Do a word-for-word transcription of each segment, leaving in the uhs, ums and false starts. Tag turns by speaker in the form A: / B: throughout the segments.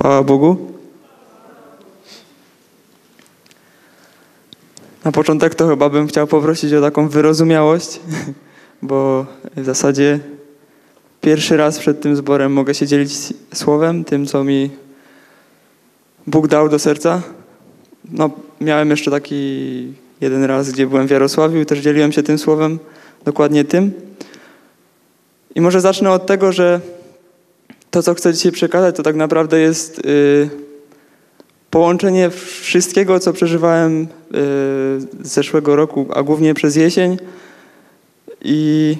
A: Chwała Bogu. Na początek to chyba bym chciał poprosić o taką wyrozumiałość, bo w zasadzie pierwszy raz przed tym zborem mogę się dzielić słowem, tym co mi Bóg dał do serca. No, miałem jeszcze taki jeden raz, gdzie byłem w Jarosławiu i też dzieliłem się tym słowem, dokładnie tym. I może zacznę od tego, że to, co chcę dzisiaj przekazać, to tak naprawdę jest yy, połączenie wszystkiego, co przeżywałem yy, z zeszłego roku, a głównie przez jesień. I,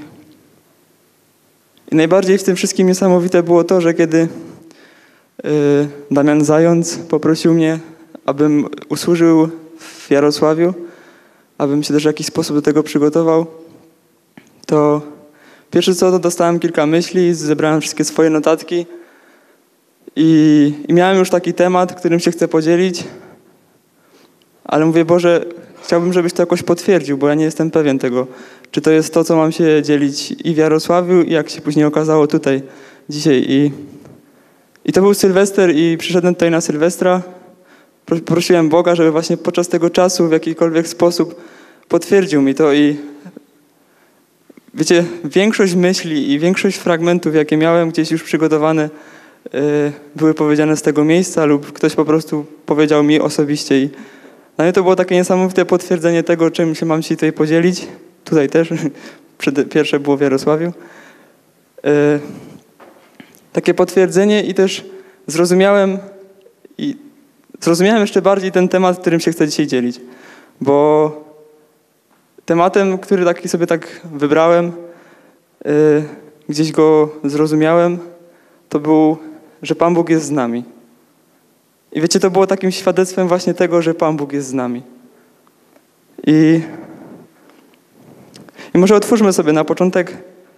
A: I najbardziej w tym wszystkim niesamowite było to, że kiedy yy, Damian Zając poprosił mnie, abym usłużył w Jarosławiu, abym się też w jakiś sposób do tego przygotował, to pierwsze co, to dostałem kilka myśli, zebrałem wszystkie swoje notatki i, i miałem już taki temat, którym się chcę podzielić, ale mówię, Boże, chciałbym, żebyś to jakoś potwierdził, bo ja nie jestem pewien tego, czy to jest to, co mam się dzielić i w Jarosławiu, i jak się później okazało tutaj, dzisiaj. I, i to był Sylwester i przyszedłem tutaj na Sylwestra. Prosiłem Boga, żeby właśnie podczas tego czasu w jakikolwiek sposób potwierdził mi to i wiecie, większość myśli i większość fragmentów, jakie miałem gdzieś już przygotowane, yy, były powiedziane z tego miejsca lub ktoś po prostu powiedział mi osobiście i dla mnie to było takie niesamowite potwierdzenie tego, czym się mam dzisiaj tutaj podzielić. Tutaj też, pierwsze było w Jarosławiu. Yy, takie potwierdzenie i też zrozumiałem i zrozumiałem jeszcze bardziej ten temat, którym się chcę dzisiaj dzielić, bo tematem, który taki sobie tak wybrałem, yy, gdzieś go zrozumiałem, to był, że Pan Bóg jest z nami. I wiecie, to było takim świadectwem właśnie tego, że Pan Bóg jest z nami. I, i może otwórzmy sobie na początek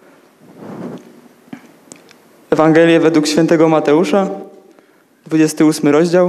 A: Ewangelię według świętego Mateusza, dwudziesty ósmy rozdział.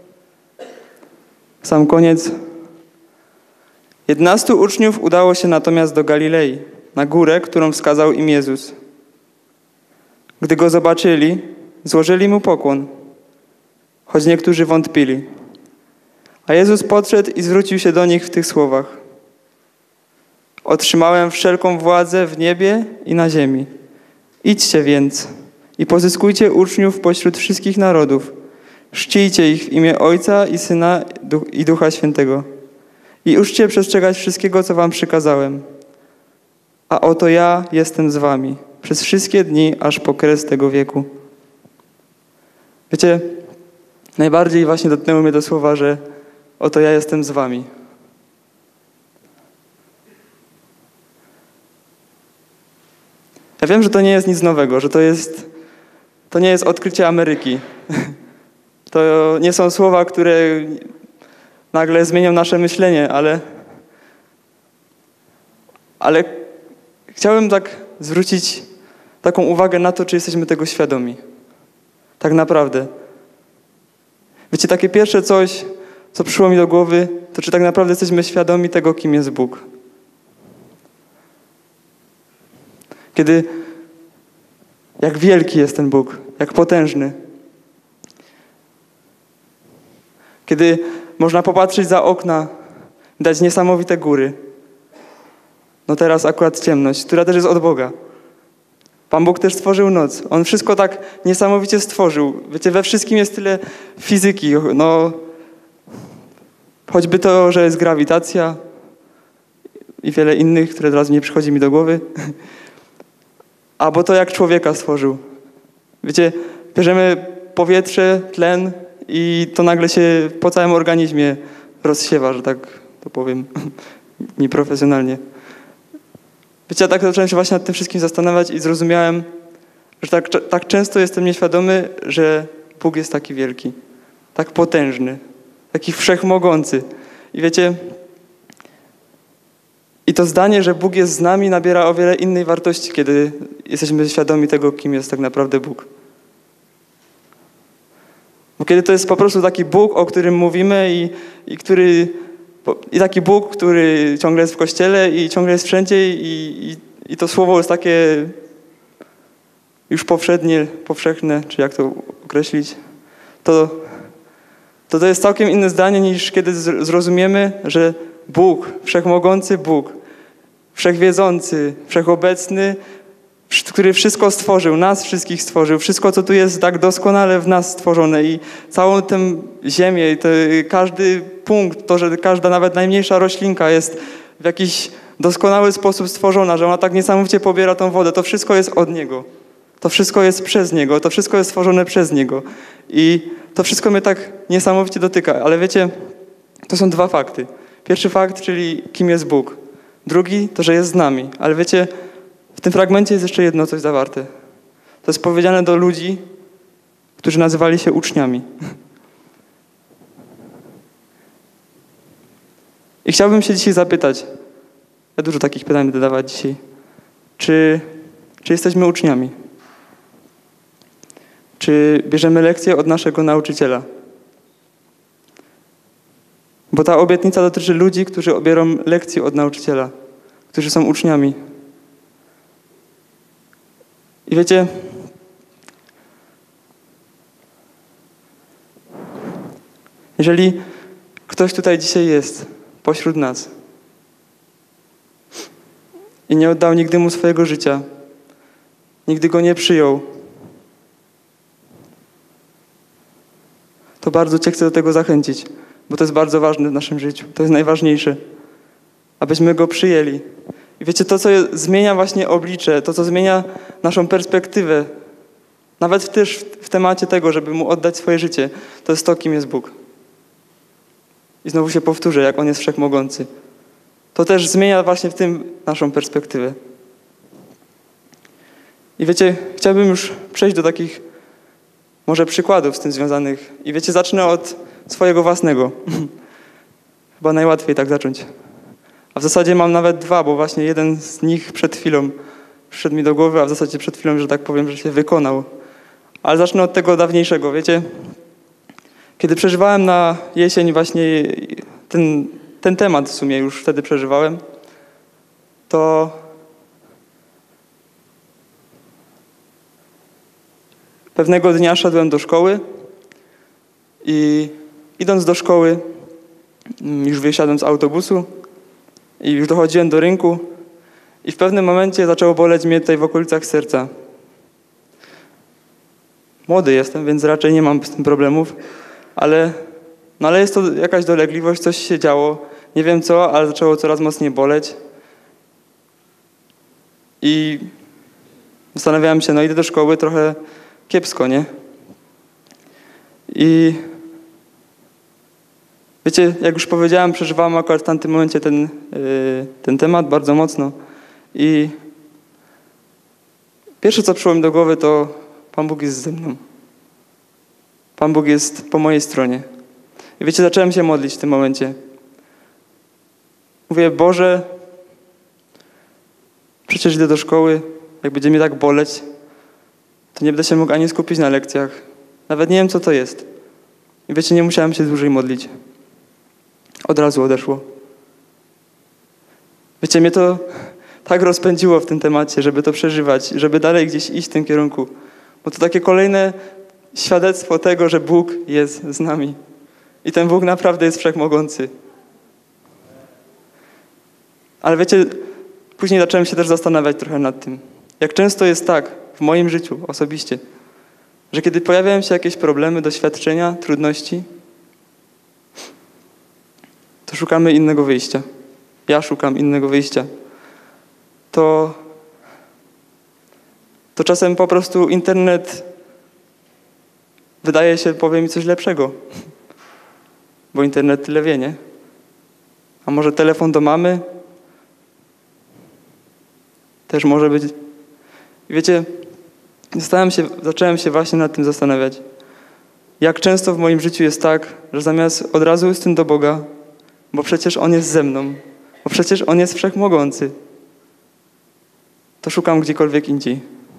A: Sam koniec. Jedenastu uczniów udało się natomiast do Galilei, na górę, którą wskazał im Jezus. Gdy go zobaczyli, złożyli mu pokłon, choć niektórzy wątpili. A Jezus podszedł i zwrócił się do nich w tych słowach. Otrzymałem wszelką władzę w niebie i na ziemi. Idźcie więc i pozyskujcie uczniów pośród wszystkich narodów. Czcijcie ich w imię Ojca i Syna i Ducha Świętego. I uczcie przestrzegać wszystkiego, co wam przykazałem. A oto ja jestem z wami przez wszystkie dni, aż po kres tego wieku. Wiecie, najbardziej właśnie dotknęły mnie te słowa, że oto ja jestem z wami. Ja wiem, że to nie jest nic nowego, że to jest, to nie jest odkrycie Ameryki. To nie są słowa, które nagle zmienią nasze myślenie, ale, ale chciałem tak zwrócić taką uwagę na to, czy jesteśmy tego świadomi. Tak naprawdę. Wiecie, takie pierwsze coś, co przyszło mi do głowy, to czy tak naprawdę jesteśmy świadomi tego, kim jest Bóg. Kiedy, jak wielki jest ten Bóg, jak potężny. Kiedy można popatrzeć za okna, dać niesamowite góry. No teraz akurat ciemność, która też jest od Boga. Pan Bóg też stworzył noc. On wszystko tak niesamowicie stworzył. Wiecie, we wszystkim jest tyle fizyki. No, choćby to, że jest grawitacja i wiele innych, które teraz nie przychodzi mi do głowy. Albo to, jak człowieka stworzył. Wiecie, bierzemy powietrze, tlen i to nagle się po całym organizmie rozsiewa, że tak to powiem nieprofesjonalnie. Wiecie, ja tak zacząłem się właśnie nad tym wszystkim zastanawiać i zrozumiałem, że tak, tak często jestem nieświadomy, że Bóg jest taki wielki, tak potężny, taki wszechmogący. I wiecie, i to zdanie, że Bóg jest z nami, nabiera o wiele innej wartości, kiedy jesteśmy świadomi tego, kim jest tak naprawdę Bóg. Bo kiedy to jest po prostu taki Bóg, o którym mówimy i, i który i taki Bóg, który ciągle jest w kościele i ciągle jest wszędzie i, i, i to słowo jest takie już powszednie, powszechne, czy jak to określić, to to, to jest całkiem inne zdanie niż kiedy zrozumiemy, że Bóg, wszechmogący Bóg, wszechwiedzący, wszechobecny, który wszystko stworzył, nas wszystkich stworzył, wszystko, co tu jest tak doskonale w nas stworzone i całą tę ziemię, i te, każdy punkt, to, że każda nawet najmniejsza roślinka jest w jakiś doskonały sposób stworzona, że ona tak niesamowicie pobiera tą wodę, to wszystko jest od Niego. To wszystko jest przez Niego, to wszystko jest stworzone przez Niego. I to wszystko mnie tak niesamowicie dotyka, ale wiecie, to są dwa fakty. Pierwszy fakt, czyli kim jest Bóg. Drugi, to, że jest z nami. Ale wiecie, w tym fragmencie jest jeszcze jedno coś zawarte. To jest powiedziane do ludzi, którzy nazywali się uczniami. I chciałbym się dzisiaj zapytać, ja dużo takich pytań będę dawać dzisiaj, czy, czy jesteśmy uczniami? Czy bierzemy lekcje od naszego nauczyciela? Bo ta obietnica dotyczy ludzi, którzy biorą lekcje od nauczyciela, którzy są uczniami. I wiecie, jeżeli ktoś tutaj dzisiaj jest pośród nas i nie oddał nigdy mu swojego życia, nigdy go nie przyjął, to bardzo Cię chcę do tego zachęcić, bo to jest bardzo ważne w naszym życiu. To jest najważniejsze, abyśmy go przyjęli. I wiecie, to, co zmienia właśnie oblicze, to, co zmienia naszą perspektywę, nawet też w temacie tego, żeby mu oddać swoje życie, to jest to, kim jest Bóg. I znowu się powtórzę, jak On jest wszechmogący. To też zmienia właśnie w tym naszą perspektywę. I wiecie, chciałbym już przejść do takich może przykładów z tym związanych. I wiecie, zacznę od swojego własnego. Chyba najłatwiej tak zacząć. A w zasadzie mam nawet dwa, bo właśnie jeden z nich przed chwilą przyszedł mi do głowy, a w zasadzie przed chwilą, że tak powiem, że się wykonał. Ale zacznę od tego dawniejszego. Wiecie, kiedy przeżywałem na jesień właśnie ten, ten temat w sumie już wtedy przeżywałem, to pewnego dnia szedłem do szkoły i idąc do szkoły już wysiadłem z autobusu i już dochodziłem do rynku i w pewnym momencie zaczęło boleć mnie tutaj w okolicach serca. Młody jestem, więc raczej nie mam z tym problemów, ale, no ale jest to jakaś dolegliwość, coś się działo. Nie wiem co, ale zaczęło coraz mocniej boleć. I zastanawiałem się, no idę do szkoły, trochę kiepsko, nie? I wiecie, jak już powiedziałem, przeżywałem akurat w tamtym momencie ten, yy, ten temat bardzo mocno. I pierwsze, co przyszło mi do głowy, to Pan Bóg jest ze mną. Pan Bóg jest po mojej stronie. I wiecie, zacząłem się modlić w tym momencie. Mówię, Boże, przecież idę do szkoły, jak będzie mnie tak boleć, to nie będę się mógł ani skupić na lekcjach. Nawet nie wiem, co to jest. I wiecie, nie musiałem się dłużej modlić. Od razu odeszło. Wiecie, mnie to tak rozpędziło w tym temacie, żeby to przeżywać, żeby dalej gdzieś iść w tym kierunku. Bo to takie kolejne świadectwo tego, że Bóg jest z nami. I ten Bóg naprawdę jest wszechmogący. Ale wiecie, później zacząłem się też zastanawiać trochę nad tym. Jak często jest tak w moim życiu osobiście, że kiedy pojawiają się jakieś problemy, doświadczenia, trudności, to szukamy innego wyjścia. Ja szukam innego wyjścia. To, to czasem po prostu internet wydaje się, powie mi coś lepszego. Bo internet tyle wie, nie? A może telefon do mamy? Też może być. Wiecie, Zastałem się, zacząłem się właśnie nad tym zastanawiać. Jak często w moim życiu jest tak, że zamiast od razu iść do Boga, bo przecież On jest ze mną, bo przecież On jest wszechmogący, to szukam gdziekolwiek indziej.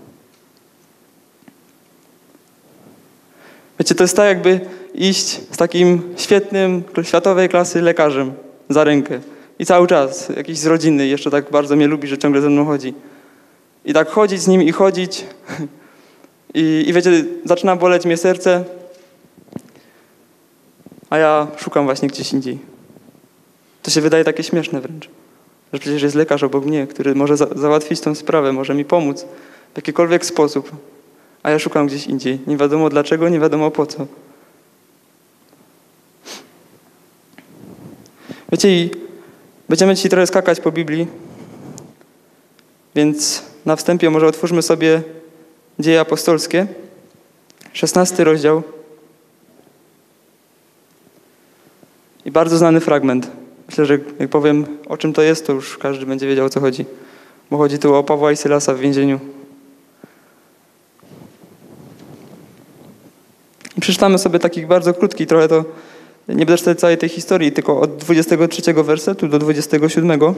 A: Wiecie, to jest tak, jakby iść z takim świetnym, światowej klasy lekarzem za rękę. I cały czas, jakiś z rodziny, jeszcze tak bardzo mnie lubi, że ciągle ze mną chodzi. I tak chodzić z nim i chodzić. I, i wiecie, zaczyna boleć mnie serce. a ja szukam właśnie gdzieś indziej. To się wydaje takie śmieszne wręcz, że przecież jest lekarz obok mnie, który może za- załatwić tą sprawę, może mi pomóc w jakikolwiek sposób, a ja szukam gdzieś indziej. Nie wiadomo dlaczego, nie wiadomo po co. Wiecie, i będziemy dzisiaj trochę skakać po Biblii, więc na wstępie może otwórzmy sobie Dzieje apostolskie, szesnasty rozdział. I bardzo znany fragment. Myślę, że jak powiem, o czym to jest, to już każdy będzie wiedział, o co chodzi. Bo chodzi tu o Pawła i Sylasa w więzieniu. I przeczytamy sobie taki bardzo krótki, trochę to, nie będę czytać całej tej historii, tylko od dwudziestego trzeciego wersetu do dwudziestego siódmego.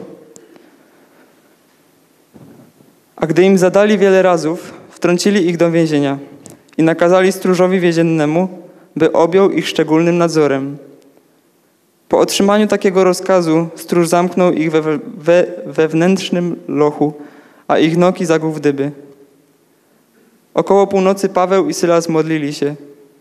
A: A gdy im zadali wiele razów, wtrącili ich do więzienia i nakazali stróżowi więziennemu, by objął ich szczególnym nadzorem. Po otrzymaniu takiego rozkazu stróż zamknął ich we, we wewnętrznym lochu, a ich nogi zagłuł w dyby. Około północy Paweł i Sylas modlili się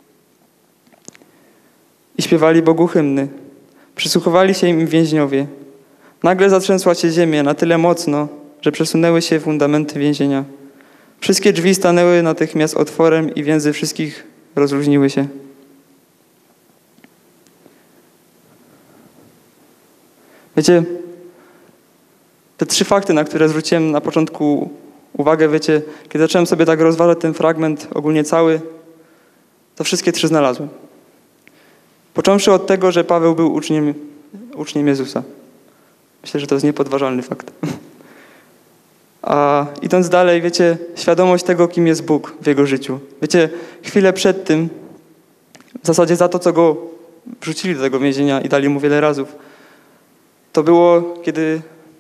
A: i śpiewali Bogu hymny. Przysłuchowali się im więźniowie. Nagle zatrzęsła się ziemia na tyle mocno, że przesunęły się fundamenty więzienia. Wszystkie drzwi stanęły natychmiast otworem i więzy wszystkich rozluźniły się. Wiecie, te trzy fakty, na które zwróciłem na początku uwagę, wiecie, kiedy zacząłem sobie tak rozważać ten fragment ogólnie cały, to wszystkie trzy znalazłem. Począwszy od tego, że Paweł był uczniem, uczniem Jezusa. Myślę, że to jest niepodważalny fakt. A idąc dalej, wiecie, świadomość tego, kim jest Bóg w jego życiu. Wiecie, chwilę przed tym, w zasadzie za to, co go wrzucili do tego więzienia i dali mu wiele razów, to było, kiedy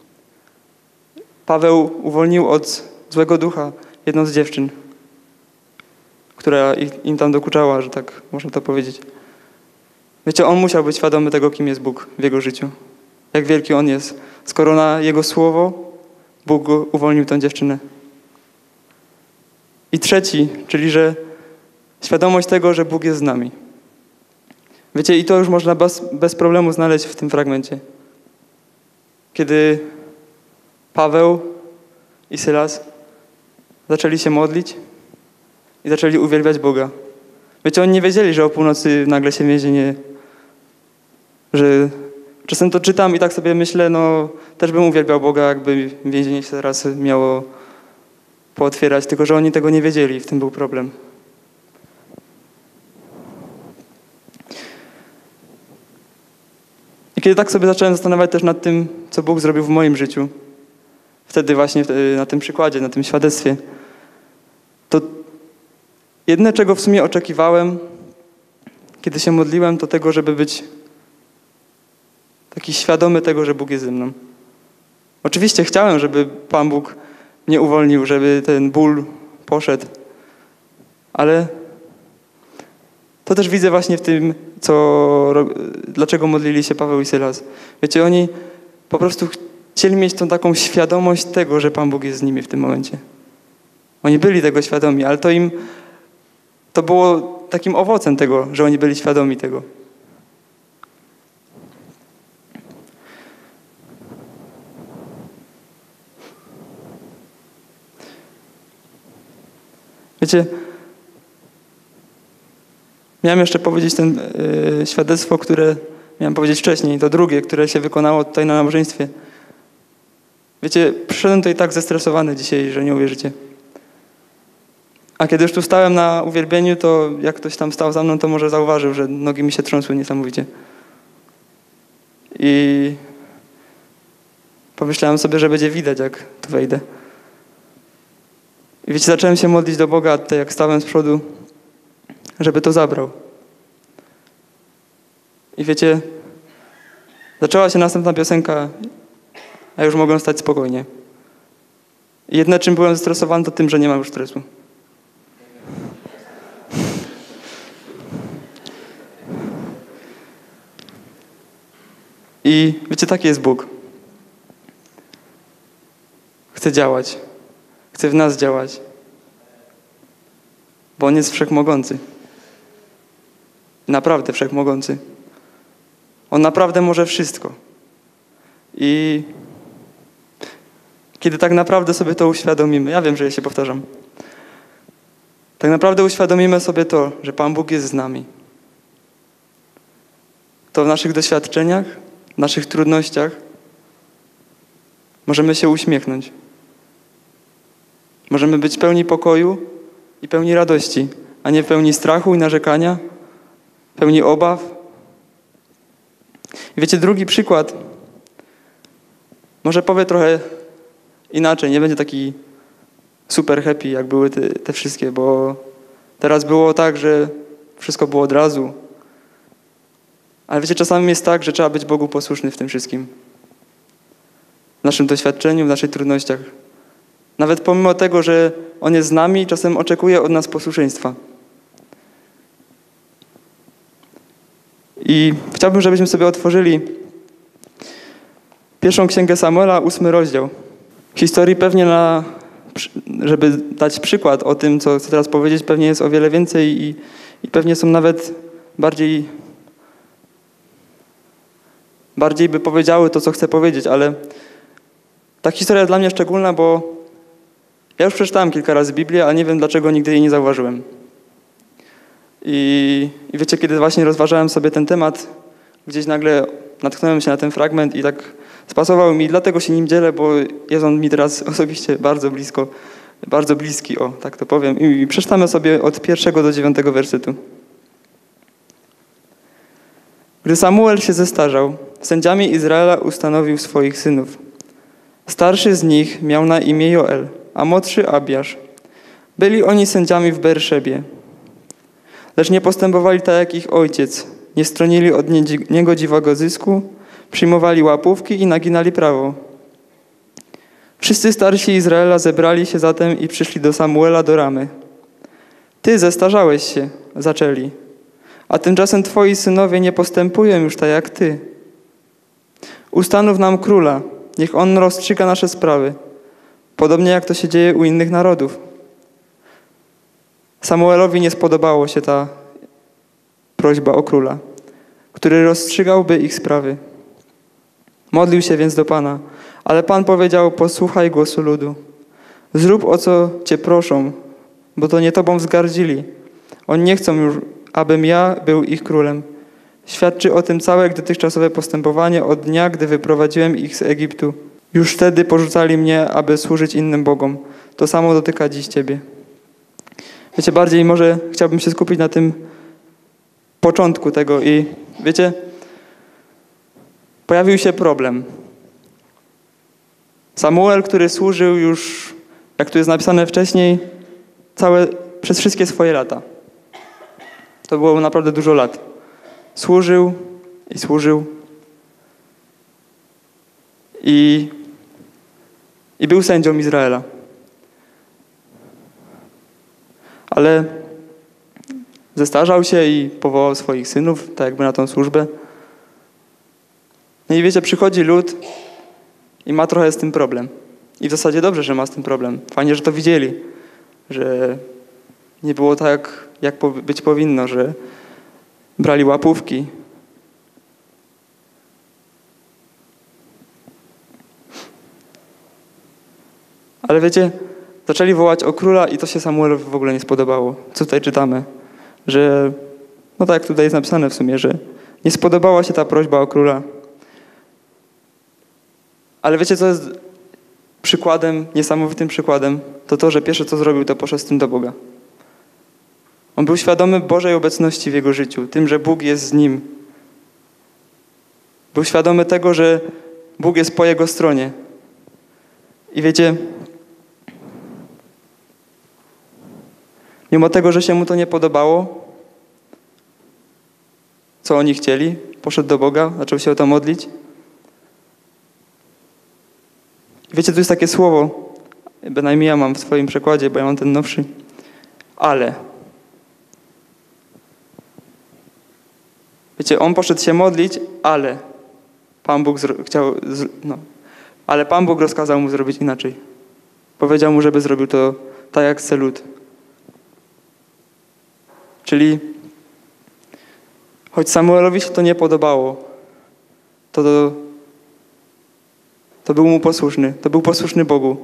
A: Paweł uwolnił od złego ducha jedną z dziewczyn, która im tam dokuczała, że tak można to powiedzieć. Wiecie, on musiał być świadomy tego, kim jest Bóg w jego życiu. Jak wielki on jest. Skoro na jego słowo Bóg go uwolnił tę dziewczynę. I trzeci, czyli że świadomość tego, że Bóg jest z nami. Wiecie, i to już można bez, bez problemu znaleźć w tym fragmencie. Kiedy Paweł i Sylas zaczęli się modlić i zaczęli uwielbiać Boga. Wiecie, oni nie wiedzieli, że o północy nagle się więzienie, że czasem to czytam i tak sobie myślę, no też bym uwielbiał Boga, jakby więzienie się teraz miało pootwierać, tylko że oni tego nie wiedzieli, w tym był problem. I kiedy tak sobie zacząłem zastanawiać też nad tym, co Bóg zrobił w moim życiu, wtedy właśnie na tym przykładzie, na tym świadectwie, to jedyne, czego w sumie oczekiwałem, kiedy się modliłem, to tego, żeby być taki świadomy tego, że Bóg jest ze mną. Oczywiście chciałem, żeby Pan Bóg mnie uwolnił, żeby ten ból poszedł, ale to też widzę właśnie w tym, co, dlaczego modlili się Paweł i Sylas. Wiecie, oni po prostu chcieli mieć tą taką świadomość tego, że Pan Bóg jest z nimi w tym momencie. Oni byli tego świadomi, ale to im, to było takim owocem tego, że oni byli świadomi tego. Wiecie, miałem jeszcze powiedzieć ten yy, świadectwo, które miałem powiedzieć wcześniej, to drugie, które się wykonało tutaj na nabożeństwie. Wiecie, przyszedłem tutaj tak zestresowany dzisiaj, że nie uwierzycie. A kiedy już tu stałem na uwielbieniu, to jak ktoś tam stał za mną, to może zauważył, że nogi mi się trząsły niesamowicie. I pomyślałem sobie, że będzie widać, jak tu wejdę. I wiecie, zacząłem się modlić do Boga, tutaj jak stałem z przodu, żeby to zabrał. I wiecie, zaczęła się następna piosenka, a już mogłem stać spokojnie. I jedyne, czym byłem zestresowany, to tym, że nie mam już stresu. I wiecie, taki jest Bóg. Chce działać. Chce w nas działać. Bo On jest wszechmogący. Naprawdę wszechmogący. On naprawdę może wszystko. I kiedy tak naprawdę sobie to uświadomimy, ja wiem, że ja się powtarzam, tak naprawdę uświadomimy sobie to, że Pan Bóg jest z nami. To w naszych doświadczeniach, w naszych trudnościach możemy się uśmiechnąć. Możemy być pełni pokoju i pełni radości, a nie pełni strachu i narzekania, pełni obaw. I wiecie, drugi przykład może powie trochę inaczej, nie będzie taki super happy, jak były te, te wszystkie, bo teraz było tak, że wszystko było od razu. Ale wiecie, czasami jest tak, że trzeba być Bogu posłuszny w tym wszystkim. W naszym doświadczeniu, w naszych trudnościach. Nawet pomimo tego, że On jest z nami, czasem oczekuje od nas posłuszeństwa. I chciałbym, żebyśmy sobie otworzyli pierwszą księgę Samuela, ósmy rozdział. Historii pewnie na, żeby dać przykład o tym, co chcę teraz powiedzieć, pewnie jest o wiele więcej i, i pewnie są nawet bardziej, bardziej by powiedziały to, co chcę powiedzieć, ale ta historia jest dla mnie szczególna, bo ja już przeczytałem kilka razy Biblię, ale nie wiem, dlaczego nigdy jej nie zauważyłem. I, I wiecie, kiedy właśnie rozważałem sobie ten temat, gdzieś nagle natknąłem się na ten fragment i tak spasował mi, dlatego się nim dzielę, bo jest on mi teraz osobiście bardzo blisko, bardzo bliski, o, tak to powiem. I, i przeczytamy sobie od pierwszego do dziewiątego wersetu. Gdy Samuel się zestarzał, sędziami Izraela ustanowił swoich synów. Starszy z nich miał na imię Joel, a młodszy Abiasz. Byli oni sędziami w Berszebie. Lecz nie postępowali tak jak ich ojciec, nie stronili od niegodziwego zysku, przyjmowali łapówki i naginali prawo. Wszyscy starsi Izraela zebrali się zatem i przyszli do Samuela do Ramy. Ty zestarzałeś się, zaczęli, a tymczasem twoi synowie nie postępują już tak jak ty. Ustanów nam króla, niech on rozstrzyga nasze sprawy, podobnie jak to się dzieje u innych narodów. Samuelowi nie spodobało się ta prośba o króla, który rozstrzygałby ich sprawy. Modlił się więc do Pana, ale Pan powiedział: posłuchaj głosu ludu. Zrób, o co cię proszą, bo to nie tobą wzgardzili. Oni nie chcą już, abym ja był ich królem. Świadczy o tym całe dotychczasowe postępowanie od dnia, gdy wyprowadziłem ich z Egiptu. Już wtedy porzucali mnie, aby służyć innym bogom. To samo dotyka dziś ciebie. Wiecie, bardziej może chciałbym się skupić na tym początku tego i wiecie, pojawił się problem. Samuel, który służył już, jak tu jest napisane wcześniej, całe, przez wszystkie swoje lata. To było naprawdę dużo lat. Służył i służył i, i był sędzią Izraela. Ale zestarzał się i powołał swoich synów, tak jakby na tą służbę. No i wiecie, przychodzi lud i ma trochę z tym problem. I w zasadzie dobrze, że ma z tym problem. Fajnie, że to widzieli, że nie było tak, jak być powinno, że brali łapówki. Ale wiecie, zaczęli wołać o króla i to się Samuelowi w ogóle nie spodobało. Co tutaj czytamy? Że, no tak jak tutaj jest napisane w sumie, że nie spodobała się ta prośba o króla. Ale wiecie, co jest przykładem, niesamowitym przykładem? To to, że pierwsze co zrobił, to poszedł z tym do Boga. On był świadomy Bożej obecności w jego życiu, tym, że Bóg jest z nim. Był świadomy tego, że Bóg jest po jego stronie. I wiecie, mimo tego, że się mu to nie podobało, co oni chcieli, poszedł do Boga, zaczął się o to modlić. I wiecie, tu jest takie słowo, bynajmniej ja mam w swoim przekładzie, bo ja mam ten nowszy, ale. Wiecie, on poszedł się modlić, ale Pan Bóg zro- chciał, z- no, ale Pan Bóg rozkazał mu zrobić inaczej. Powiedział mu, żeby zrobił to tak jak chce lud. Czyli choć Samuelowi się to nie podobało, to, to, to był mu posłuszny, to był posłuszny Bogu.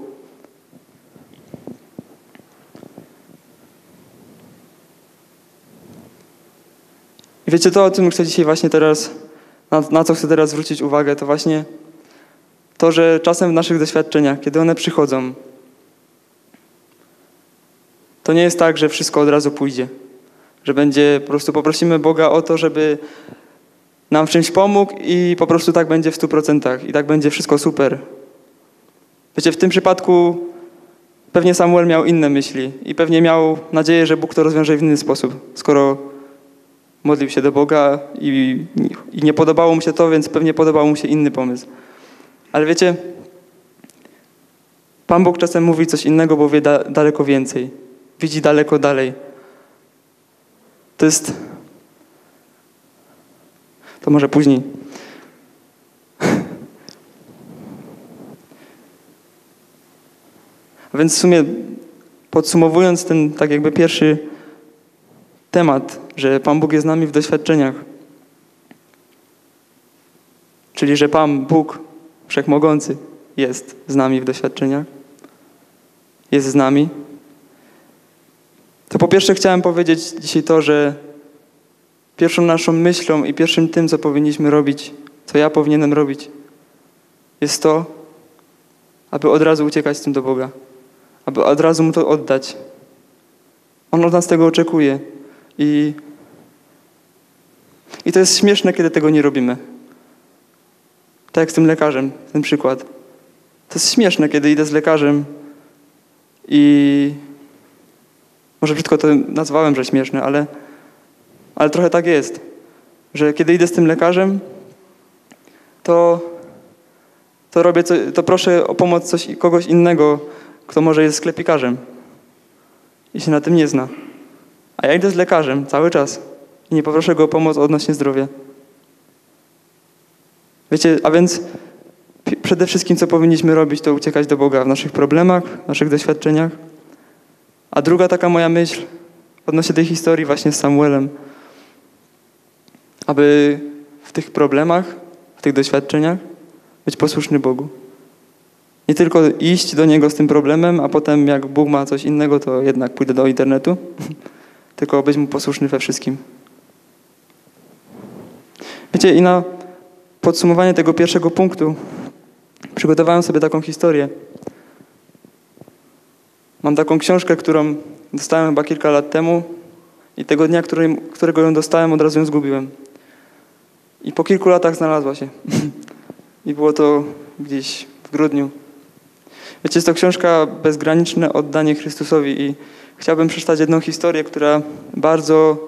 A: I wiecie, to, o czym chcę dzisiaj właśnie teraz, na, na co chcę teraz zwrócić uwagę, to właśnie to, że czasem w naszych doświadczeniach, kiedy one przychodzą, to nie jest tak, że wszystko od razu pójdzie. Że będzie, po prostu poprosimy Boga o to, żeby nam w czymś pomógł i po prostu tak będzie w stu procentach. I tak będzie wszystko super. Wiecie, w tym przypadku pewnie Samuel miał inne myśli i pewnie miał nadzieję, że Bóg to rozwiąże w inny sposób. Skoro modlił się do Boga i, i nie podobało mu się to, więc pewnie podobał mu się inny pomysł. Ale wiecie, Pan Bóg czasem mówi coś innego, bo wie da, daleko więcej. Widzi daleko dalej. To jest... To może później. A więc w sumie podsumowując ten tak jakby pierwszy temat, że Pan Bóg jest z nami w doświadczeniach, czyli że Pan Bóg Wszechmogący jest z nami w doświadczeniach, jest z nami, to po pierwsze chciałem powiedzieć dzisiaj to, że pierwszą naszą myślą i pierwszym tym, co powinniśmy robić, co ja powinienem robić, jest to, aby od razu uciekać z tym do Boga, aby od razu Mu to oddać. On od nas tego oczekuje i, i to jest śmieszne, kiedy tego nie robimy. Tak jak z tym lekarzem, ten przykład. To jest śmieszne, kiedy idę z lekarzem i może brzydko to nazwałem, że śmieszne, ale, ale trochę tak jest, że kiedy idę z tym lekarzem, to, to robię, co, to proszę o pomoc coś, kogoś innego, kto może jest sklepikarzem i się na tym nie zna. A ja idę z lekarzem cały czas i nie poproszę go o pomoc odnośnie zdrowia. Wiecie, a więc przede wszystkim, co powinniśmy robić, to uciekać do Boga w naszych problemach, w naszych doświadczeniach. A druga taka moja myśl odnośnie tej historii właśnie z Samuelem, aby w tych problemach, w tych doświadczeniach być posłuszny Bogu. Nie tylko iść do Niego z tym problemem, a potem jak Bóg ma coś innego, to jednak pójdę do internetu, tylko być Mu posłuszny we wszystkim. Wiecie, i na podsumowanie tego pierwszego punktu przygotowałem sobie taką historię. Mam taką książkę, którą dostałem chyba kilka lat temu i tego dnia, który, którego ją dostałem, od razu ją zgubiłem. I po kilku latach znalazła się. I było to gdzieś w grudniu. Wiecie, jest to książka Bezgraniczne oddanie Chrystusowi i chciałbym przeczytać jedną historię, która bardzo,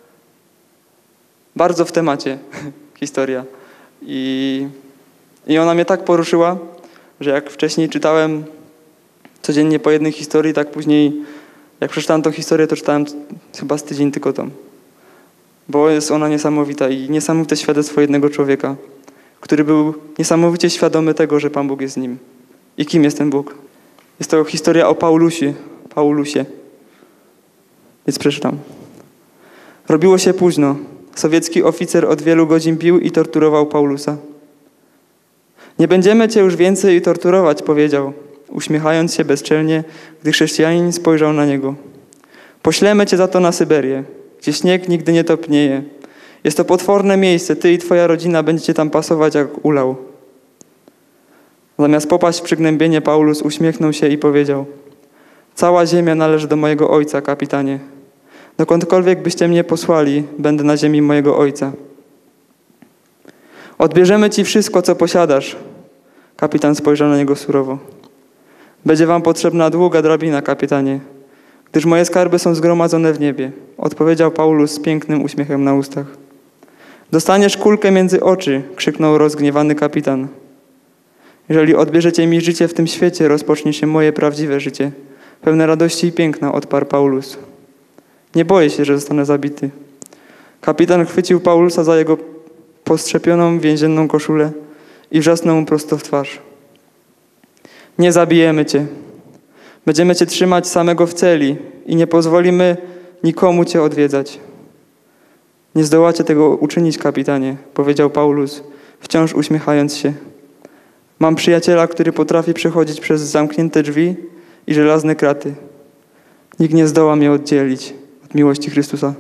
A: bardzo w temacie historia. I, I ona mnie tak poruszyła, że jak wcześniej czytałem codziennie po jednej historii, tak później jak przeczytałem tą historię, to czytałem chyba z tydzień tylko tą. Bo jest ona niesamowita i niesamowite świadectwo jednego człowieka, który był niesamowicie świadomy tego, że Pan Bóg jest z nim. I kim jest ten Bóg? Jest to historia o Paulusie. Paulusie. Więc przeczytam. Robiło się późno. Sowiecki oficer od wielu godzin bił i torturował Paulusa. Nie będziemy cię już więcej torturować, powiedział, uśmiechając się bezczelnie, gdy chrześcijanin spojrzał na niego. Poślemy cię za to na Syberię, gdzie śnieg nigdy nie topnieje. Jest to potworne miejsce, ty i twoja rodzina będziecie tam pasować jak ulał. Zamiast popaść w przygnębienie, Paulus uśmiechnął się i powiedział: cała ziemia należy do mojego ojca, kapitanie. Dokądkolwiek byście mnie posłali, będę na ziemi mojego ojca. Odbierzemy ci wszystko, co posiadasz. Kapitan spojrzał na niego surowo. Będzie wam potrzebna długa drabina, kapitanie, gdyż moje skarby są zgromadzone w niebie, odpowiedział Paulus z pięknym uśmiechem na ustach. Dostaniesz kulkę między oczy, krzyknął rozgniewany kapitan. Jeżeli odbierzecie mi życie w tym świecie, rozpocznie się moje prawdziwe życie, pełne radości i piękna, odparł Paulus. Nie boję się, że zostanę zabity. Kapitan chwycił Paulusa za jego postrzepioną więzienną koszulę i wrzasnął mu prosto w twarz. Nie zabijemy cię. Będziemy cię trzymać samego w celi i nie pozwolimy nikomu cię odwiedzać. Nie zdołacie tego uczynić, kapitanie, powiedział Paulus, wciąż uśmiechając się. Mam przyjaciela, który potrafi przechodzić przez zamknięte drzwi i żelazne kraty. Nikt nie zdoła mnie oddzielić od miłości Chrystusa.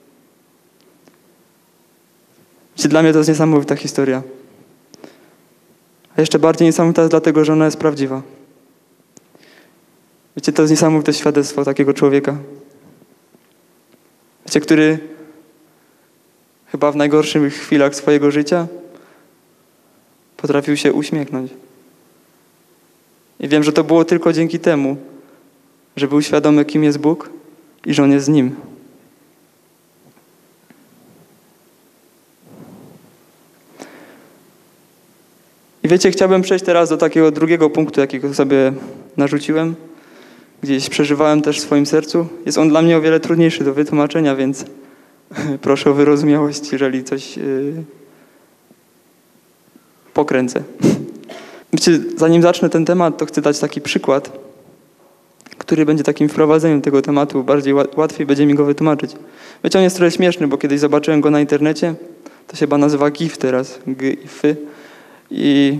A: Wiecie, dla mnie to jest niesamowita historia. A jeszcze bardziej niesamowita jest dlatego, że ona jest prawdziwa. Wiecie, to jest niesamowite świadectwo takiego człowieka. Wiecie, który chyba w najgorszych chwilach swojego życia potrafił się uśmiechnąć. I wiem, że to było tylko dzięki temu, że był świadomy, kim jest Bóg i że On jest z Nim. I wiecie, chciałbym przejść teraz do takiego drugiego punktu, jakiego sobie narzuciłem. Gdzieś przeżywałem też w swoim sercu. Jest on dla mnie o wiele trudniejszy do wytłumaczenia, więc proszę o wyrozumiałość, jeżeli coś yy, pokręcę. Wiecie, zanim zacznę ten temat, to chcę dać taki przykład, który będzie takim wprowadzeniem tego tematu. Bardziej łatwiej będzie mi go wytłumaczyć. Wiecie, on jest trochę śmieszny, bo kiedyś zobaczyłem go na internecie. To się chyba nazywa GIF teraz. G I F Y. I,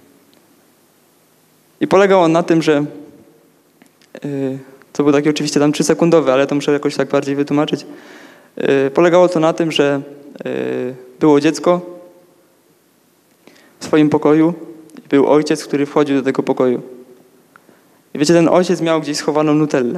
A: I polegał on na tym, że yy, to był taki oczywiście tam trzysekundowy, ale to muszę jakoś tak bardziej wytłumaczyć. Yy, polegało to na tym, że yy, było dziecko w swoim pokoju i był ojciec, który wchodził do tego pokoju. I wiecie, ten ojciec miał gdzieś schowaną nutellę.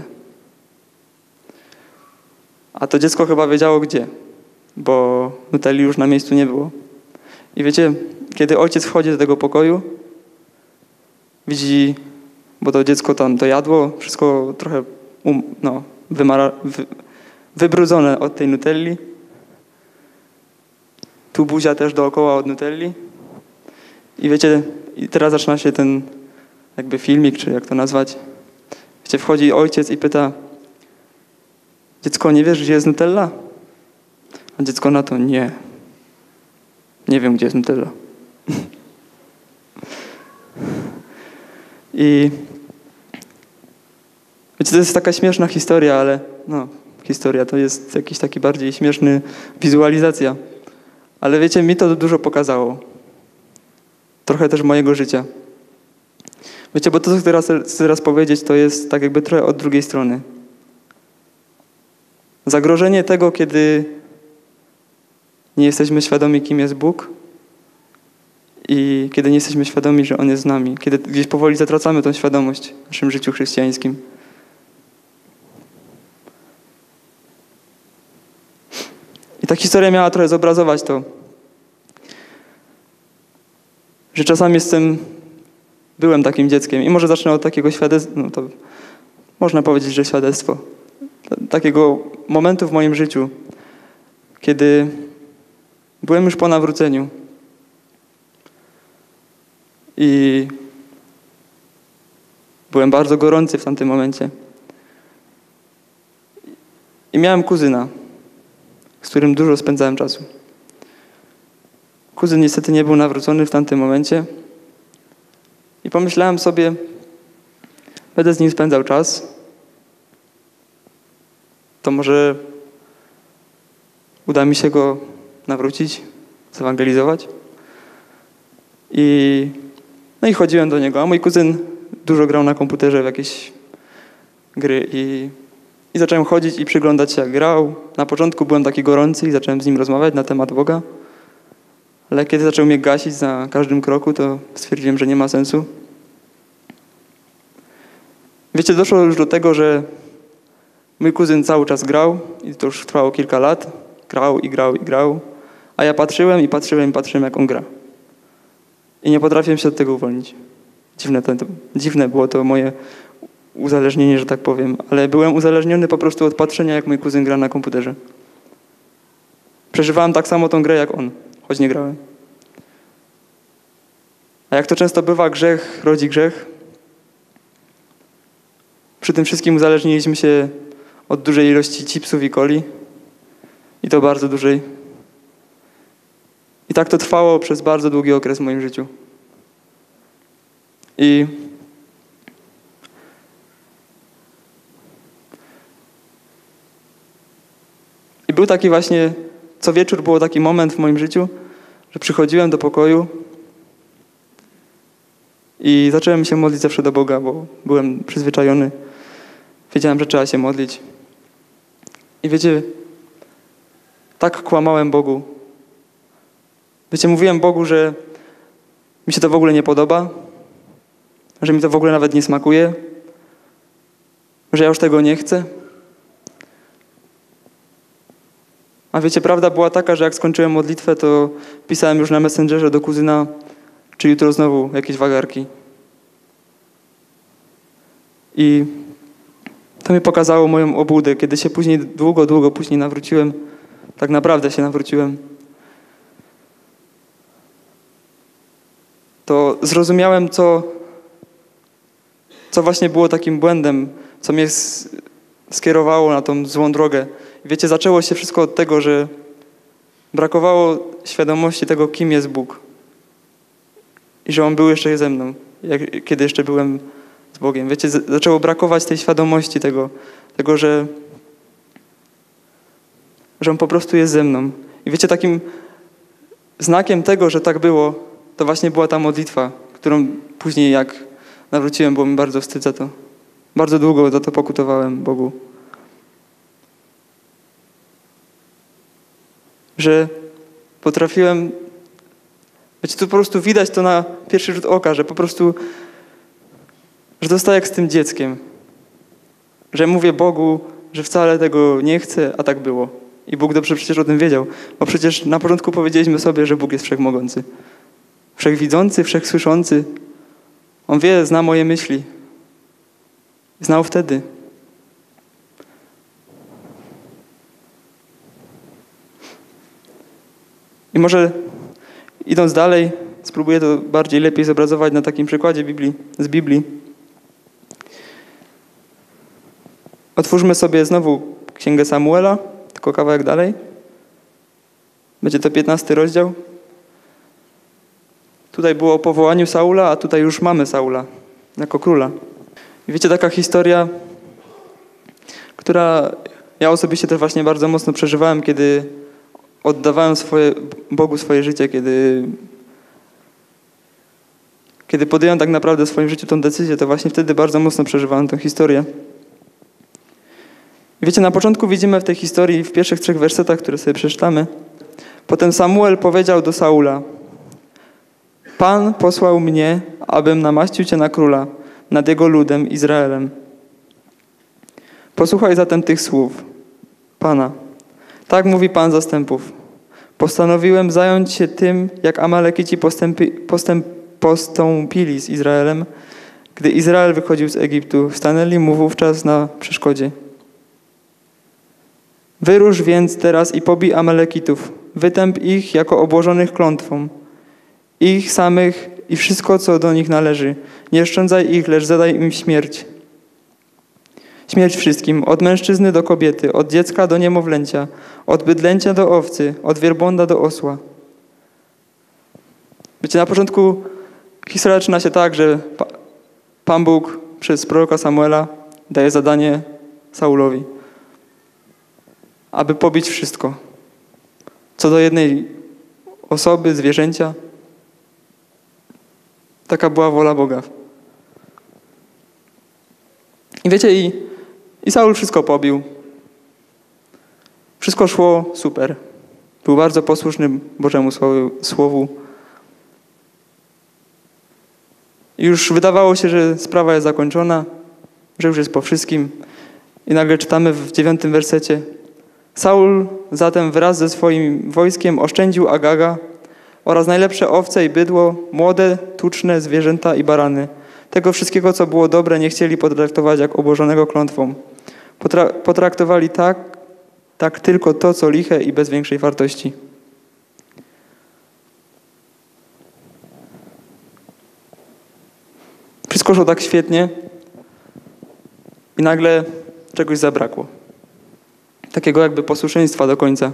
A: A to dziecko chyba wiedziało gdzie, bo nutelli już na miejscu nie było. I wiecie, kiedy ojciec wchodzi do tego pokoju, widzi, bo to dziecko tam to jadło, wszystko trochę um, no, wymara, wy, wybrudzone od tej nutelli. Tu buzia też dookoła od nutelli. I wiecie, i teraz zaczyna się ten jakby filmik, czy jak to nazwać. Wiecie, wchodzi ojciec i pyta: dziecko, nie wiesz, gdzie jest nutella? A dziecko na to: nie. Nie wiem, gdzie jest nutella. I wiecie, to jest taka śmieszna historia, ale no, historia to jest jakiś taki bardziej śmieszny wizualizacja. Ale wiecie, mi to dużo pokazało. Trochę też mojego życia. Wiecie, bo to, co teraz chcę teraz powiedzieć, to jest tak jakby trochę od drugiej strony. Zagrożenie tego, kiedy nie jesteśmy świadomi, kim jest Bóg i kiedy nie jesteśmy świadomi, że On jest z nami. Kiedy gdzieś powoli zatracamy tę świadomość w naszym życiu chrześcijańskim. I ta historia miała trochę zobrazować to, że czasami jestem, byłem takim dzieckiem i może zacznę od takiego świadectwa, no to można powiedzieć, że świadectwo. Takiego momentu w moim życiu, kiedy byłem już po nawróceniu i byłem bardzo gorący w tamtym momencie. I miałem kuzyna, z którym dużo spędzałem czasu. Kuzyn niestety nie był nawrócony w tamtym momencie i pomyślałem sobie, będę z nim spędzał czas, to może uda mi się go nawrócić, zewangelizować. I, no i chodziłem do niego, a mój kuzyn dużo grał na komputerze w jakieś gry i, i zacząłem chodzić i przyglądać się, jak grał. Na początku byłem taki gorący i zacząłem z nim rozmawiać na temat Boga, ale kiedy zaczął mnie gasić na każdym kroku, to stwierdziłem, że nie ma sensu. Wiecie, doszło już do tego, że mój kuzyn cały czas grał i to już trwało kilka lat. Grał i grał i grał, a ja patrzyłem i patrzyłem i patrzyłem, jak on gra. I nie potrafiłem się od tego uwolnić. Dziwne, to, to, dziwne było to moje uzależnienie, że tak powiem, ale byłem uzależniony po prostu od patrzenia, jak mój kuzyn gra na komputerze. Przeżywałem tak samo tą grę, jak on, choć nie grałem. A jak to często bywa, grzech rodzi grzech. Przy tym wszystkim uzależniliśmy się od dużej ilości chipsów i coli. I to bardzo dużej. I tak to trwało przez bardzo długi okres w moim życiu. I I był taki właśnie, co wieczór było taki moment w moim życiu, że przychodziłem do pokoju i zacząłem się modlić zawsze do Boga, bo byłem przyzwyczajony. Wiedziałem, że trzeba się modlić. I wiecie, tak kłamałem Bogu. Wiecie, mówiłem Bogu, że mi się to w ogóle nie podoba, że mi to w ogóle nawet nie smakuje, że ja już tego nie chcę. A wiecie, prawda była taka, że jak skończyłem modlitwę, to pisałem już na Messengerze do kuzyna, czy jutro znowu jakieś wagarki. I to mi pokazało moją obłudę, kiedy się później, długo, długo później nawróciłem. Tak naprawdę się nawróciłem. To zrozumiałem, co, co właśnie było takim błędem, co mnie skierowało na tą złą drogę. Wiecie, zaczęło się wszystko od tego, że brakowało świadomości tego, kim jest Bóg. I że On był jeszcze ze mną, jak, kiedy jeszcze byłem z Bogiem. Wiecie, z, zaczęło brakować tej świadomości tego, tego że, że On po prostu jest ze mną. I wiecie, takim znakiem tego, że tak było, to właśnie była ta modlitwa, którą później jak nawróciłem, było mi bardzo wstyd za to. Bardzo długo za to pokutowałem Bogu. Że potrafiłem, wiecie, tu po prostu widać to na pierwszy rzut oka, że po prostu, że to jest tak jak z tym dzieckiem. Że mówię Bogu, że wcale tego nie chcę, a tak było. I Bóg dobrze przecież o tym wiedział, bo przecież na początku powiedzieliśmy sobie, że Bóg jest wszechmogący. Wszechwidzący, wszechsłyszący. On wie, zna moje myśli. Znał wtedy. I może idąc dalej, spróbuję to bardziej lepiej zobrazować na takim przykładzie Biblii, z Biblii. Otwórzmy sobie znowu Księgę Samuela, tylko kawałek dalej. Będzie to piętnasty rozdział. Tutaj było o powołaniu Saula, a tutaj już mamy Saula jako króla. I wiecie, taka historia, która ja osobiście też właśnie bardzo mocno przeżywałem, kiedy oddawałem swoje, Bogu swoje życie, kiedy, kiedy podjąłem tak naprawdę w swoim życiu tą decyzję, to właśnie wtedy bardzo mocno przeżywałem tę historię. I wiecie, na początku widzimy w tej historii, w pierwszych trzech wersetach, które sobie przeczytamy, potem Samuel powiedział do Saula: Pan posłał mnie, abym namaścił cię na króla nad jego ludem Izraelem. Posłuchaj zatem tych słów Pana. Tak mówi Pan zastępów. Postanowiłem zająć się tym, jak Amalekici postępi, postęp, postąpili z Izraelem, gdy Izrael wychodził z Egiptu. Stanęli mu wówczas na przeszkodzie. Wyrusz więc teraz i pobij Amalekitów. Wytęp ich jako obłożonych klątwą. Ich samych i wszystko, co do nich należy. Nie oszczędzaj ich, lecz zadaj im śmierć. Śmierć wszystkim, od mężczyzny do kobiety, od dziecka do niemowlęcia, od bydlęcia do owcy, od wielbłąda do osła. Wiecie, na początku historia zaczyna się tak, że Pan Bóg przez proroka Samuela daje zadanie Saulowi, aby pobić wszystko. Co do jednej osoby, zwierzęcia, taka była wola Boga. I wiecie, i, i Saul wszystko pobił. Wszystko szło super. Był bardzo posłuszny Bożemu Słowu. I już wydawało się, że sprawa jest zakończona, że już jest po wszystkim. I nagle czytamy w dziewiątym wersecie: Saul zatem wraz ze swoim wojskiem oszczędził Agaga oraz najlepsze owce i bydło, młode, tuczne zwierzęta i barany. Tego wszystkiego, co było dobre, nie chcieli potraktować jak obłożonego klątwą. Potra- potraktowali tak, tak tylko to, co liche i bez większej wartości. Wszystko szło tak świetnie i nagle czegoś zabrakło. Takiego jakby posłuszeństwa do końca.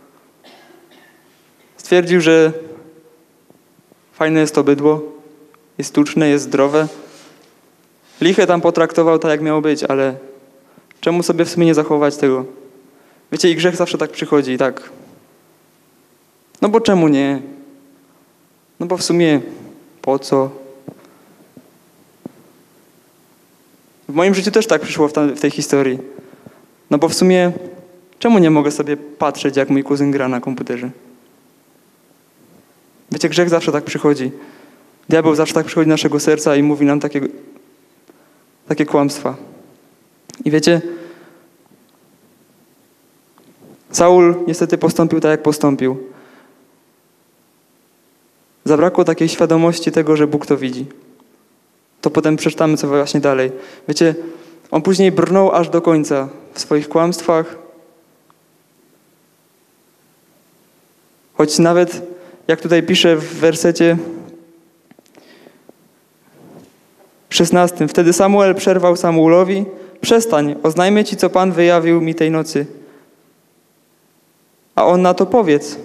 A: Stwierdził, że fajne jest to bydło, jest tuczne, jest zdrowe. Liche tam potraktował tak, jak miało być, ale czemu sobie w sumie nie zachować tego? Wiecie, i grzech zawsze tak przychodzi, tak. No bo czemu nie? No bo w sumie po co? W moim życiu też tak przyszło w, ta, w tej historii. No bo w sumie czemu nie mogę sobie patrzeć, jak mój kuzyn gra na komputerze? Wiecie, grzech zawsze tak przychodzi. Diabeł zawsze tak przychodzi do naszego serca i mówi nam takie, takie kłamstwa. I wiecie, Saul niestety postąpił tak, jak postąpił. Zabrakło takiej świadomości tego, że Bóg to widzi. To potem przeczytamy, co właśnie dalej. Wiecie, on później brnął aż do końca w swoich kłamstwach. Choć nawet, jak tutaj pisze w wersecie szesnastym, wtedy Samuel przerwał Samuelowi: przestań, oznajmię ci, co Pan wyjawił mi tej nocy. A on na to: powiedz.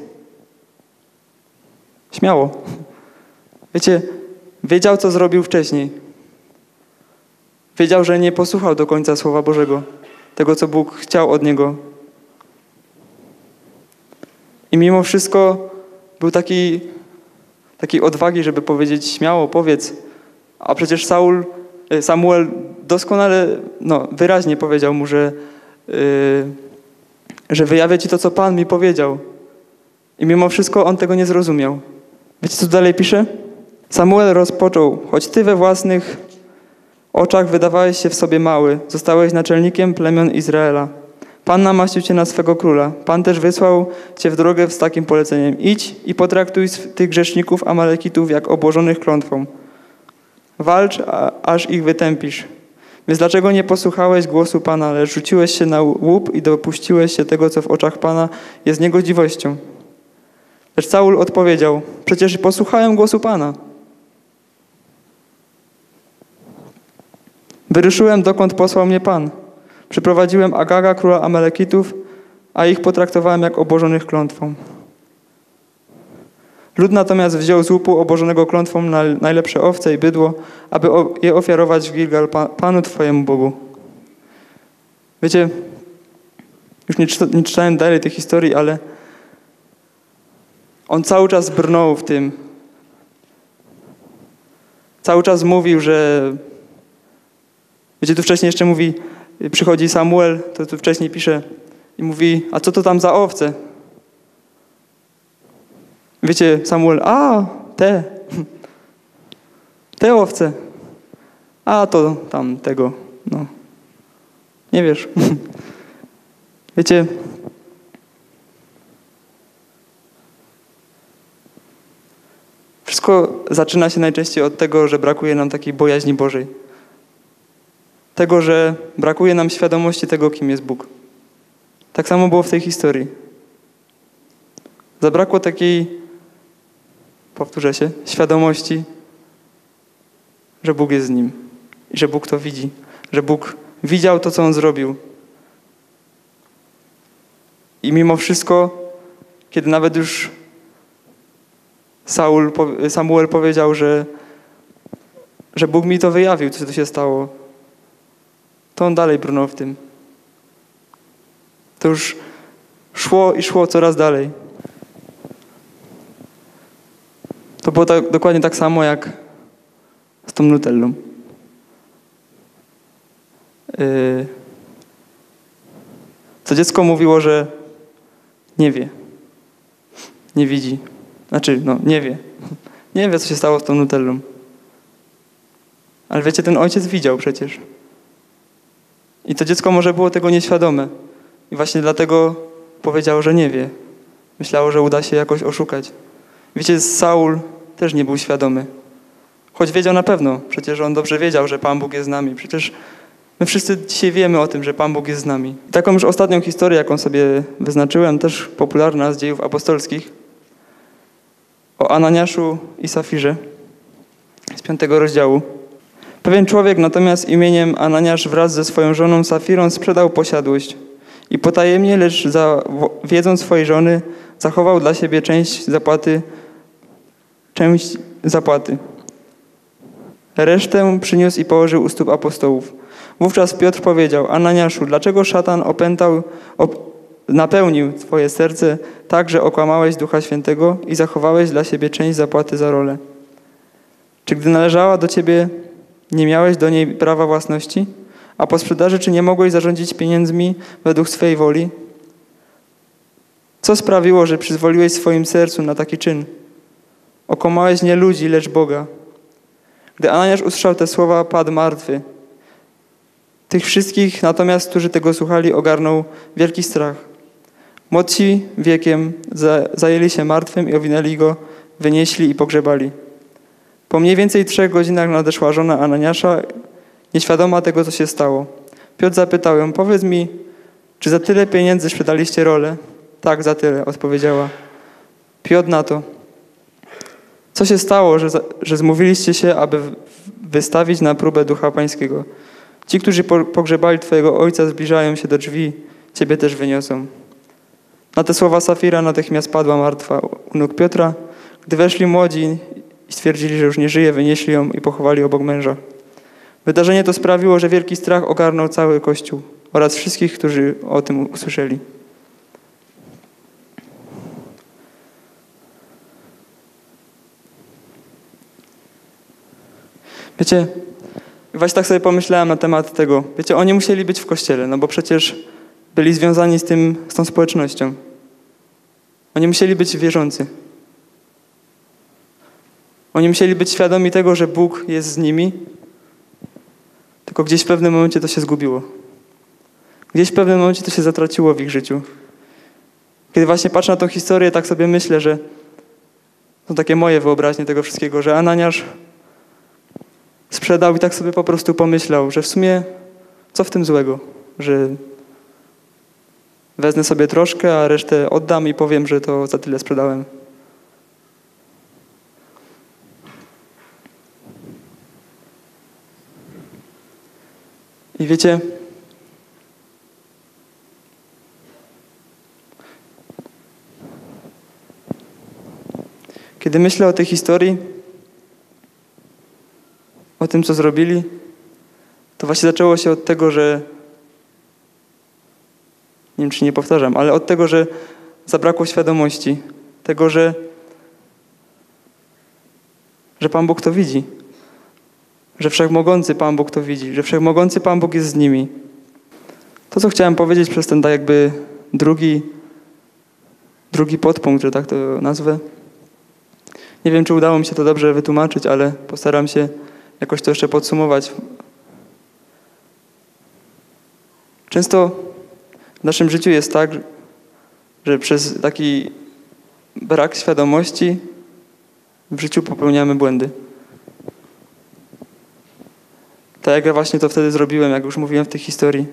A: Śmiało. Wiecie, wiedział, co zrobił wcześniej. Wiedział, że nie posłuchał do końca Słowa Bożego, tego, co Bóg chciał od niego. I mimo wszystko był taki, takiej odwagi, żeby powiedzieć: śmiało, powiedz. A przecież Saul, Samuel doskonale, no, wyraźnie powiedział mu, że, yy, że wyjawię ci to, co Pan mi powiedział. I mimo wszystko on tego nie zrozumiał. Wiecie, co dalej pisze? Samuel rozpoczął: choć ty we własnych oczach wydawałeś się w sobie mały, zostałeś naczelnikiem plemion Izraela. Pan namaścił cię na swego króla. Pan też wysłał cię w drogę z takim poleceniem: idź i potraktuj tych grzeszników Amalekitów jak obłożonych klątwą. Walcz, a, aż ich wytępisz. Więc dlaczego nie posłuchałeś głosu Pana, lecz rzuciłeś się na łup i dopuściłeś się tego, co w oczach Pana jest niegodziwością? Lecz Saul odpowiedział: przecież posłuchałem głosu Pana. Wyruszyłem, dokąd posłał mnie Pan. Przyprowadziłem Agaga, króla Amalekitów, a ich potraktowałem jak obożonych klątwą. Lud natomiast wziął z łupu obożonego klątwą na najlepsze owce i bydło, aby je ofiarować w Gilgal Panu Twojemu Bogu. Wiecie, już nie, czyta, nie czytałem dalej tej historii, ale on cały czas brnął w tym. Cały czas mówił, że... Wiecie, tu wcześniej jeszcze mówi, przychodzi Samuel, to tu wcześniej pisze i mówi: a co to tam za owce? Wiecie, Samuel: a, te, te owce, a to tam tego, no, nie wiesz. Wiecie, wszystko zaczyna się najczęściej od tego, że brakuje nam takiej bojaźni Bożej. Tego, że brakuje nam świadomości tego, kim jest Bóg. Tak samo było w tej historii. Zabrakło takiej, powtórzę się, świadomości, że Bóg jest z nim i że Bóg to widzi, że Bóg widział to, co on zrobił. I mimo wszystko, kiedy nawet już Saul, Samuel powiedział, że, że Bóg mi to wyjawił, co to się stało, to on dalej brnął w tym. To już szło i szło coraz dalej. To było tak, dokładnie tak samo jak z tą nutellą. Yy, to dziecko mówiło, że nie wie. Nie widzi. Znaczy, no, nie wie. Nie wie, co się stało z tą nutellą. Ale wiecie, ten ojciec widział przecież. I to dziecko może było tego nieświadome. I właśnie dlatego powiedziało, że nie wie. Myślało, że uda się jakoś oszukać. Wiecie, Saul też nie był świadomy. Choć wiedział na pewno. Przecież on dobrze wiedział, że Pan Bóg jest z nami. Przecież my wszyscy dzisiaj wiemy o tym, że Pan Bóg jest z nami. I taką już ostatnią historię, jaką sobie wyznaczyłem, też popularna z dziejów apostolskich, o Ananiaszu i Safirze z piątego rozdziału. Pewien człowiek natomiast imieniem Ananiasz wraz ze swoją żoną Safirą sprzedał posiadłość i potajemnie, lecz za wiedzą swojej żony zachował dla siebie część zapłaty, część zapłaty. Resztę przyniósł i położył u stóp apostołów. Wówczas Piotr powiedział: Ananiaszu, dlaczego szatan opętał, op, napełnił twoje serce tak, że okłamałeś Ducha Świętego i zachowałeś dla siebie część zapłaty za rolę? Czy gdy należała do ciebie, nie miałeś do niej prawa własności? A po sprzedaży czy nie mogłeś zarządzić pieniędzmi według swej woli? Co sprawiło, że przyzwoliłeś w swoim sercu na taki czyn? Okłamałeś nie ludzi, lecz Boga. Gdy Ananiasz usłyszał te słowa, padł martwy. Tych wszystkich natomiast, którzy tego słuchali, ogarnął wielki strach. Młodsi wiekiem zajęli się martwym i owinęli go, wynieśli i pogrzebali. Po mniej więcej trzech godzinach nadeszła żona Ananiasza, nieświadoma tego, co się stało. Piotr zapytał ją, powiedz mi, czy za tyle pieniędzy sprzedaliście rolę? Tak, za tyle, odpowiedziała. Piotr na to, co się stało, że, że zmówiliście się, aby wystawić na próbę Ducha Pańskiego? Ci, którzy pogrzebali twojego ojca, zbliżają się do drzwi, ciebie też wyniosą. Na te słowa Safira natychmiast padła martwa u nóg Piotra. Gdy weszli młodzi i stwierdzili, że już nie żyje, wynieśli ją i pochowali obok męża. Wydarzenie to sprawiło, że wielki strach ogarnął cały Kościół oraz wszystkich, którzy o tym usłyszeli. Wiecie, właśnie tak sobie pomyślałem na temat tego. Wiecie, oni musieli być w kościele, no bo przecież byli związani z tym, z tą społecznością. Oni musieli być wierzący. Oni musieli być świadomi tego, że Bóg jest z nimi, tylko gdzieś w pewnym momencie to się zgubiło. Gdzieś w pewnym momencie to się zatraciło w ich życiu. Kiedy właśnie patrzę na tą historię, tak sobie myślę, że to takie moje wyobraźnie tego wszystkiego, że Ananiasz sprzedał i tak sobie po prostu pomyślał, że w sumie co w tym złego, że wezmę sobie troszkę, a resztę oddam i powiem, że to za tyle sprzedałem. I wiecie, kiedy myślę o tej historii, o tym, co zrobili, to właśnie zaczęło się od tego, że nie wiem, czy nie powtarzam, ale od tego, że zabrakło świadomości, tego, że, że Pan Bóg to widzi, że Wszechmogący Pan Bóg to widzi, że Wszechmogący Pan Bóg jest z nimi. To, co chciałem powiedzieć przez ten tak jakby drugi, drugi podpunkt, że tak to nazwę. Nie wiem, czy udało mi się to dobrze wytłumaczyć, ale postaram się jakoś to jeszcze podsumować. Często w naszym życiu jest tak, że przez taki brak świadomości w życiu popełniamy błędy. Tak jak ja właśnie to wtedy zrobiłem, jak już mówiłem w tej historii.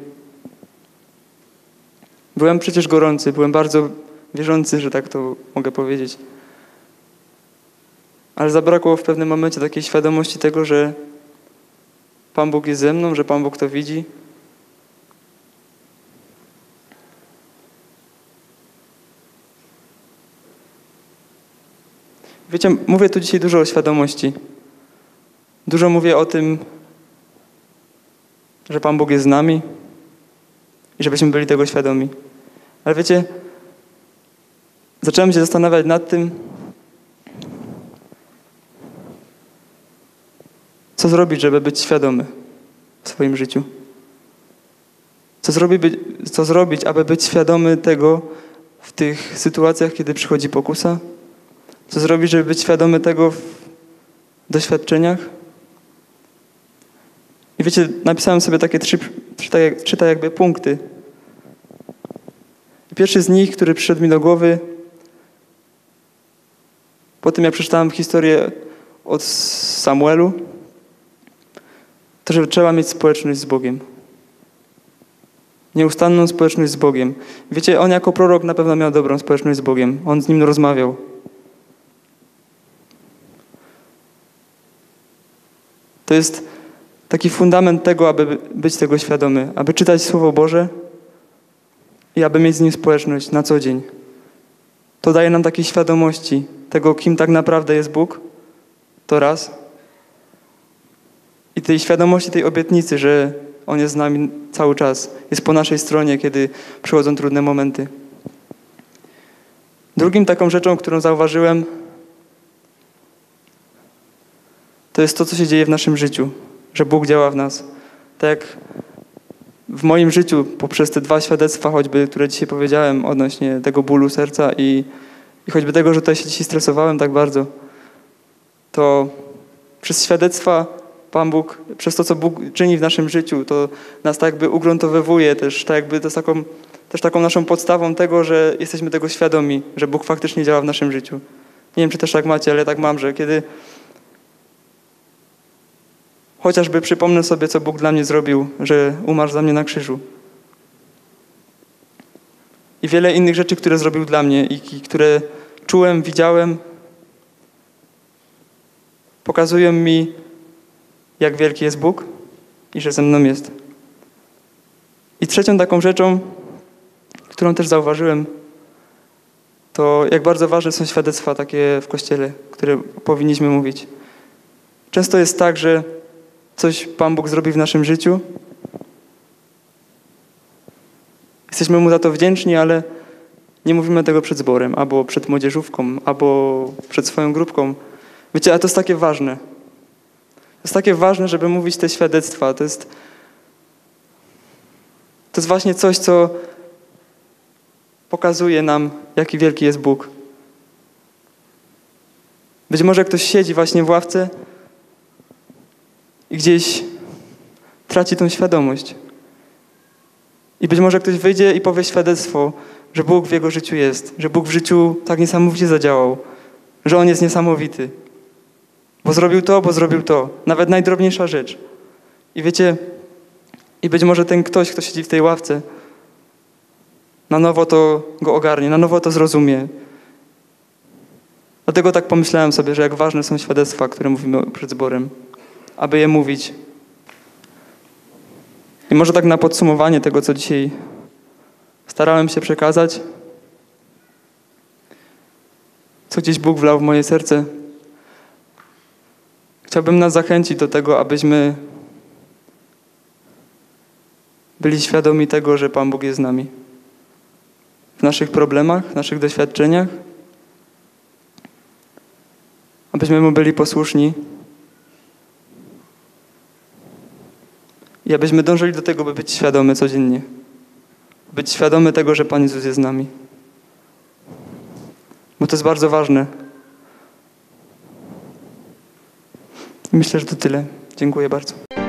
A: Byłem przecież gorący, byłem bardzo wierzący, że tak to mogę powiedzieć. Ale zabrakło w pewnym momencie takiej świadomości tego, że Pan Bóg jest ze mną, że Pan Bóg to widzi. Wiecie, mówię tu dzisiaj dużo o świadomości. Dużo mówię o tym, że Pan Bóg jest z nami i żebyśmy byli tego świadomi. Ale wiecie, zacząłem się zastanawiać nad tym, co zrobić, żeby być świadomy w swoim życiu. Co zrobić, co zrobić, aby być świadomy tego w tych sytuacjach, kiedy przychodzi pokusa? Co zrobić, żeby być świadomy tego w doświadczeniach? I wiecie, napisałem sobie takie trzy, trzy, trzy tak jakby punkty. I pierwszy z nich, który przyszedł mi do głowy, po tym jak przeczytałem historię od Samuelu, to, że trzeba mieć społeczność z Bogiem. Nieustanną społeczność z Bogiem. Wiecie, on jako prorok na pewno miał dobrą społeczność z Bogiem. On z Nim rozmawiał. To jest taki fundament tego, aby być tego świadomy, aby czytać Słowo Boże i aby mieć z Nim społeczność na co dzień. To daje nam takiej świadomości tego, kim tak naprawdę jest Bóg, to raz. I tej świadomości, tej obietnicy, że On jest z nami cały cały czas. Jest po naszej stronie, kiedy przychodzą trudne momenty. Drugim taką rzeczą, którą zauważyłem, to jest to, co się dzieje w naszym życiu. Że Bóg działa w nas. Tak jak w moim życiu, poprzez te dwa świadectwa choćby, które dzisiaj powiedziałem odnośnie tego bólu serca i, i choćby tego, że tutaj się dzisiaj stresowałem tak bardzo, to przez świadectwa Pan Bóg, przez to, co Bóg czyni w naszym życiu, to nas tak jakby ugruntowywuje też, tak jakby to jest taką, też taką naszą podstawą tego, że jesteśmy tego świadomi, że Bóg faktycznie działa w naszym życiu. Nie wiem, czy też tak macie, ale tak mam, że kiedy chociażby przypomnę sobie, co Bóg dla mnie zrobił, że umarł za mnie na krzyżu. I wiele innych rzeczy, które zrobił dla mnie i, i które czułem, widziałem, pokazują mi, jak wielki jest Bóg i że ze mną jest. I trzecią taką rzeczą, którą też zauważyłem, to jak bardzo ważne są świadectwa takie w Kościele, które powinniśmy mówić. Często jest tak, że coś Pan Bóg zrobi w naszym życiu. Jesteśmy Mu za to wdzięczni, ale nie mówimy tego przed zborem, albo przed młodzieżówką, albo przed swoją grupką. Wiecie, ale to jest takie ważne. To jest takie ważne, żeby mówić te świadectwa. To jest, to jest właśnie coś, co pokazuje nam, jaki wielki jest Bóg. Być może ktoś siedzi właśnie w ławce i gdzieś traci tą świadomość. I być może ktoś wyjdzie i powie świadectwo, że Bóg w jego życiu jest, że Bóg w życiu tak niesamowicie zadziałał, że On jest niesamowity. Bo zrobił to, bo zrobił to. Nawet najdrobniejsza rzecz. I wiecie, i być może ten ktoś, kto siedzi w tej ławce, na nowo to go ogarnie, na nowo to zrozumie. Dlatego tak pomyślałem sobie, że jak ważne są świadectwa, które mówimy przed zborem, aby je mówić. I może tak na podsumowanie tego, co dzisiaj starałem się przekazać, co gdzieś Bóg wlał w moje serce. Chciałbym nas zachęcić do tego, abyśmy byli świadomi tego, że Pan Bóg jest z nami. W naszych problemach, w naszych doświadczeniach. Abyśmy Mu byli posłuszni. I abyśmy dążyli do tego, by być świadomy codziennie. Być świadomy tego, że Pan Jezus jest z nami. Bo to jest bardzo ważne. I myślę, że to tyle. Dziękuję bardzo.